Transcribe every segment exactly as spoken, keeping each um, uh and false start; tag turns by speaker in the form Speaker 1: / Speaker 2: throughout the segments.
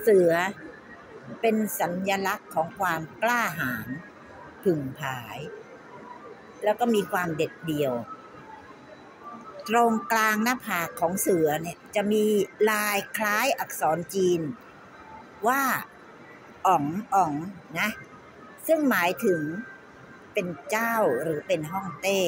Speaker 1: เสือเป็นสัญลักษณ์ของความกล้าหาญผึ่งผายแล้วก็มีความเด็ดเดี่ยวตรงกลางหน้าผากของเสือเนี่ยจะมีลายคล้ายอักษรจีนว่าอ๋องอ๋องนะซึ่งหมายถึงเป็นเจ้าหรือเป็นฮ่องเต้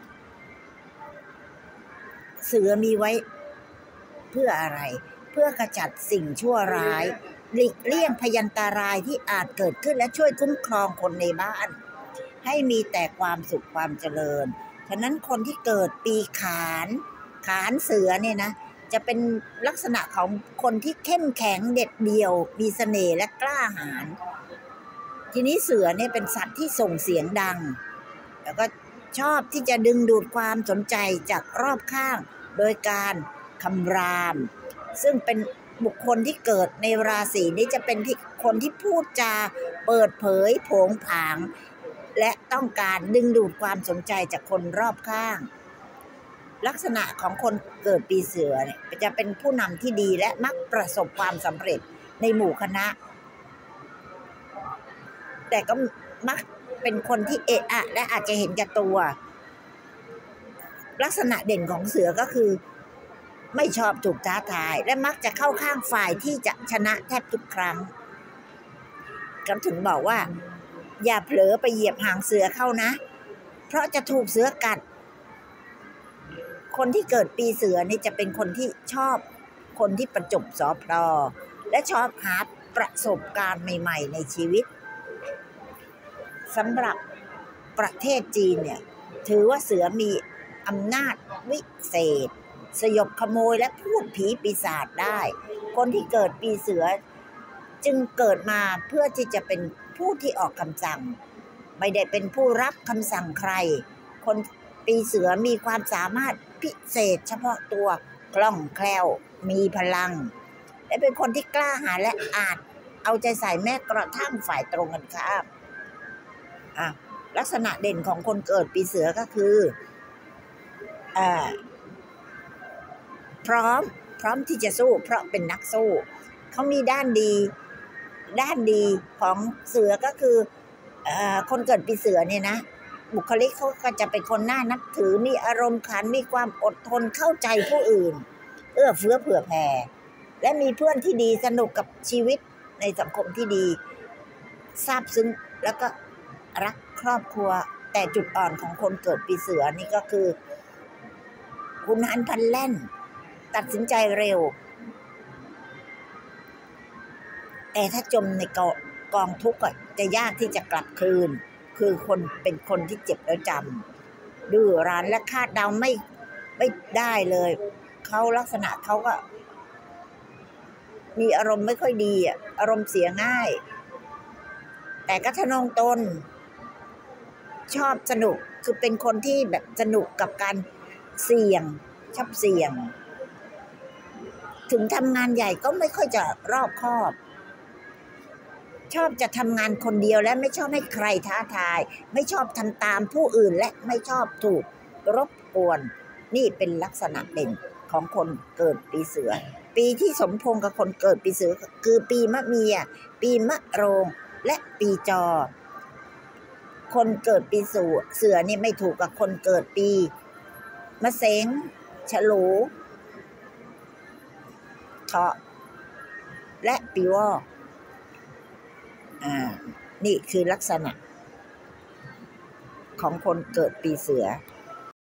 Speaker 1: เสือมีไว้เพื่ออะไรเพื่อกระจัดสิ่งชั่วร้ายหลีกเลี่ยงพยันตรายที่อาจเกิดขึ้นและช่วยคุ้มครองคนในบ้านให้มีแต่ความสุขความเจริญฉะนั้นคนที่เกิดปีขานขานเสือเนี่ยนะจะเป็นลักษณะของคนที่เข้มแข็งเด็ดเดี่ยวมีเสน่ห์และกล้าหาญทีนี้เสือเนี่ยเป็นสัตว์ที่ส่งเสียงดังแล้วก็ชอบที่จะดึงดูดความสนใจจากรอบข้างโดยการคำรามซึ่งเป็นบุคคลที่เกิดในราศีนี้จะเป็นที่คนที่พูดจาเปิดเผยโผงผางและต้องการดึงดูดความสนใจจากคนรอบข้างลักษณะของคนเกิดปีเสือเนี่ยจะเป็นผู้นำที่ดีและมักประสบความสำเร็จในหมู่คณะแต่ก็มักเป็นคนที่เอะอะและอาจจะเห็นแก่ตัวลักษณะเด่นของเสือก็คือไม่ชอบถูกท้าทายและมักจะเข้าข้างฝ่ายที่จะชนะแทบทุกครั้งก็ถึงบอกว่าอย่าเผลอไปเหยียบหางเสือเข้านะเพราะจะถูกเสือกัดคนที่เกิดปีเสือนี่จะเป็นคนที่ชอบคนที่ประจบสอพลอและชอบหาประสบการณ์ใหม่ๆในชีวิตสำหรับประเทศจีนเนี่ยถือว่าเสือมีอำนาจวิเศษสยบขโมยและพูดผีปีศาจได้คนที่เกิดปีเสือจึงเกิดมาเพื่อที่จะเป็นผู้ที่ออกคำสั่งไม่ได้เป็นผู้รับคำสั่งใครคนปีเสือมีความสามารถพิเศษเฉพาะตัวคล่องแคล่วมีพลังและเป็นคนที่กล้าหาญและอาจเอาใจใส่แม้กระทั่งฝ่ายตรงกันข้ามอ่ะลักษณะเด่นของคนเกิดปีเสือก็คืออ่าพร้อมพร้อมที่จะสู้เพราะเป็นนักสู้เขามีด้านดีด้านดีของเสือก็คือเอ่อคนเกิดปีเสือเนี่ยนะบุคลิกเขาก็จะเป็นคนน่านับถือมีอารมณ์ขันมีความอดทนเข้าใจผู้อื่นเอื้อเฟื้อเผื่อแผ่และมีเพื่อนที่ดีสนุกกับชีวิตในสังคมที่ดีซาบซึ้งแล้วก็รักครอบครัวแต่จุดอ่อนของคนเกิดปีเสือนี่ก็คือหุนหันพลันแล่นตัดสินใจเร็วแต่ถ้าจมในกองทุกข์จะยากที่จะกลับคืนคือคนเป็นคนที่เจ็บแล้วจำดื้อรั้นและคาดเดาไม่ไม่ได้เลยเขาลักษณะเขาก็มีอารมณ์ไม่ค่อยดีอ่ะอารมณ์เสียง่ายแต่ก็ทะนงตนชอบสนุกคือเป็นคนที่แบบสนุกกับการเสี่ยงชอบเสี่ยงถึงทำงานใหญ่ก็ไม่ค่อยจะรอบคอบชอบจะทำงานคนเดียวและไม่ชอบให้ใครท้าทายไม่ชอบทำตามผู้อื่นและไม่ชอบถูกรบกวนนี่เป็นลักษณะเด่นของคนเกิดปีเสือปีที่สมพงษ์กับคนเกิดปีเสือคือปีมะเมียปีมะโรงและปีจอคนเกิดปีเสือเสือนี่ไม่ถูกกับคนเกิดปีมะเสงฉลูเถาะและปีวอกอ่านี่คือลักษณะของคนเกิดปีเสือ